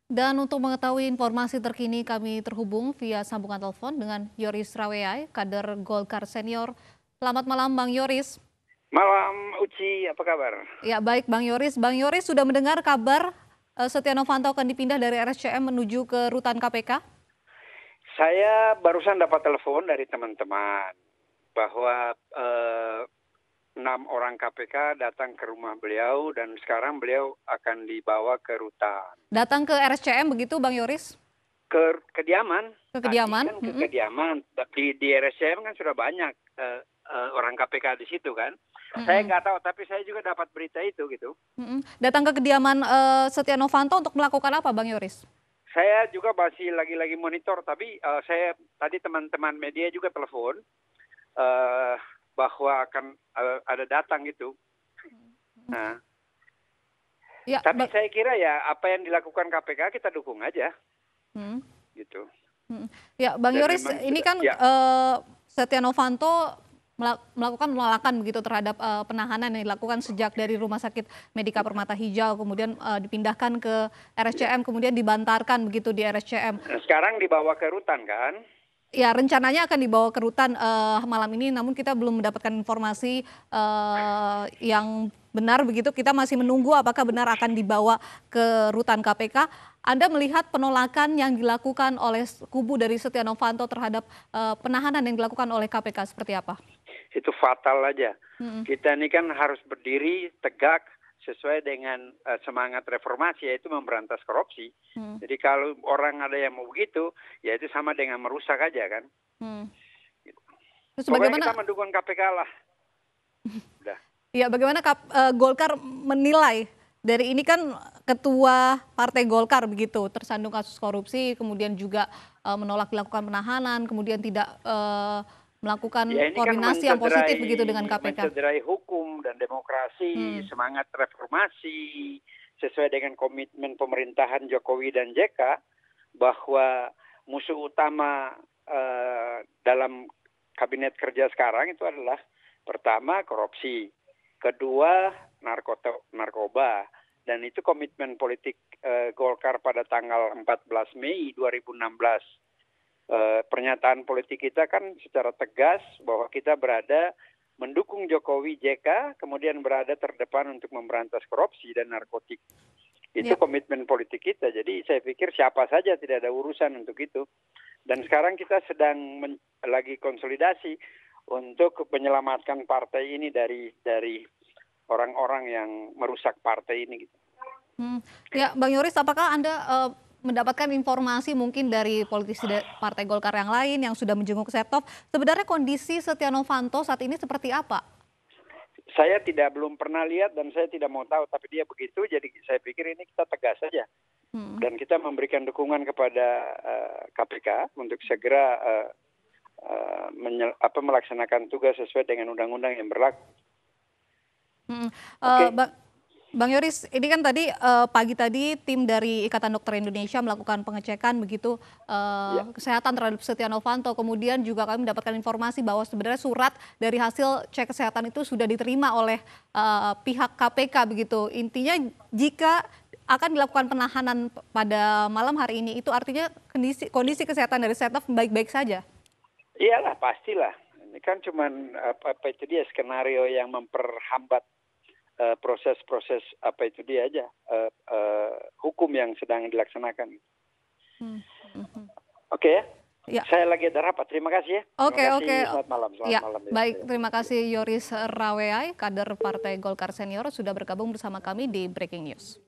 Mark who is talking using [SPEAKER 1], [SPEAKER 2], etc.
[SPEAKER 1] Dan untuk mengetahui informasi terkini kami terhubung via sambungan telepon dengan Yoris Raweai, kader Golkar Senior. Selamat malam Bang Yoris.
[SPEAKER 2] Malam Uci, apa kabar?
[SPEAKER 1] Ya baik Bang Yoris. Bang Yoris sudah mendengar kabar Setia Novanto akan dipindah dari RSCM menuju ke rutan KPK?
[SPEAKER 2] Saya barusan dapat telepon dari teman-teman bahwa 6 orang KPK datang ke rumah beliau dan sekarang beliau akan dibawa ke rutan.
[SPEAKER 1] Datang ke RSCM begitu Bang Yoris?
[SPEAKER 2] Ke kediaman.
[SPEAKER 1] Ke kediaman?
[SPEAKER 2] Tadi kan ke kediaman. Di RSCM kan sudah banyak orang KPK di situ kan. Saya nggak tahu, tapi saya juga dapat berita itu gitu.
[SPEAKER 1] Datang ke kediaman Setia Novanto untuk melakukan apa Bang Yoris?
[SPEAKER 2] Saya juga masih lagi monitor, tapi saya tadi teman-teman media juga telepon bahwa akan ada datang itu. Nah,
[SPEAKER 1] Ya,
[SPEAKER 2] tapi saya kira ya apa yang dilakukan KPK kita dukung aja, gitu.
[SPEAKER 1] Ya, Bang
[SPEAKER 2] Dan
[SPEAKER 1] Yoris,
[SPEAKER 2] memang
[SPEAKER 1] ini
[SPEAKER 2] sudah,
[SPEAKER 1] kan
[SPEAKER 2] ya.
[SPEAKER 1] Setia Novanto melakukan penolakan begitu terhadap penahanan yang dilakukan sejak dari Rumah Sakit Medika Permata Hijau, kemudian dipindahkan ke RSCM, kemudian dibantarkan begitu di RSCM.
[SPEAKER 2] Nah, sekarang dibawa ke rutan kan?
[SPEAKER 1] Ya, rencananya akan dibawa ke rutan malam ini, namun kita belum mendapatkan informasi yang benar begitu. Kita masih menunggu apakah benar akan dibawa ke rutan KPK. Anda melihat penolakan yang dilakukan oleh kubu dari Setia Novanto terhadap penahanan yang dilakukan oleh KPK seperti apa?
[SPEAKER 2] Itu fatal aja. Kita ini kan harus berdiri tegak sesuai dengan semangat reformasi, yaitu memberantas korupsi. Jadi kalau orang ada yang mau begitu, ya itu sama dengan merusak aja kan.
[SPEAKER 1] Terus
[SPEAKER 2] Pokoknya
[SPEAKER 1] bagaimana?
[SPEAKER 2] kita mendukung KPK lah. Udah.
[SPEAKER 1] Ya, bagaimana Golkar menilai dari ini kan ketua Partai Golkar begitu tersandung kasus korupsi, kemudian juga menolak dilakukan penahanan, kemudian tidak melakukan
[SPEAKER 2] Ya ini kan
[SPEAKER 1] koordinasi yang positif begitu dengan KPK.
[SPEAKER 2] mencederai hukum dan demokrasi, semangat reformasi, sesuai dengan komitmen pemerintahan Jokowi dan JK bahwa musuh utama dalam kabinet kerja sekarang itu adalah pertama korupsi, kedua narkoba, dan itu komitmen politik Golkar pada tanggal 14 Mei 2016. Pernyataan politik kita kan secara tegas bahwa kita berada mendukung Jokowi JK, kemudian berada terdepan untuk memberantas korupsi dan narkotik. Itu komitmen politik kita. Jadi saya pikir siapa saja tidak ada urusan untuk itu. Dan sekarang kita sedang lagi konsolidasi untuk menyelamatkan partai ini dari orang-orang yang merusak partai ini.
[SPEAKER 1] Ya, Bang Yoris, apakah Anda mendapatkan informasi mungkin dari politisi Partai Golkar yang lain yang sudah menjenguk Setnov, sebenarnya kondisi Setia Novanto saat ini seperti apa?
[SPEAKER 2] Saya belum pernah lihat dan saya tidak mau tahu, tapi dia begitu, jadi saya pikir ini kita tegas saja. Dan kita memberikan dukungan kepada KPK untuk segera melaksanakan tugas sesuai dengan undang-undang yang berlaku.
[SPEAKER 1] Bang Yoris, ini kan tadi pagi tadi tim dari Ikatan Dokter Indonesia melakukan pengecekan begitu kesehatan terhadap Setia Novanto. Kemudian juga kami mendapatkan informasi bahwa sebenarnya surat dari hasil cek kesehatan itu sudah diterima oleh pihak KPK begitu. Intinya jika akan dilakukan penahanan pada malam hari ini, itu artinya kondisi kesehatan dari Setnov baik-baik saja?
[SPEAKER 2] Iyalah, pastilah. Ini kan cuman itu dia skenario yang memperhambat proses-proses dia aja hukum yang sedang dilaksanakan. Oke ya. Saya lagi ada rapat. Terima kasih ya.
[SPEAKER 1] Oke.
[SPEAKER 2] Selamat malam. Malam.
[SPEAKER 1] Baik, terima kasih Yoris Raweai, kader Partai Golkar Senior sudah bergabung bersama kami di Breaking News.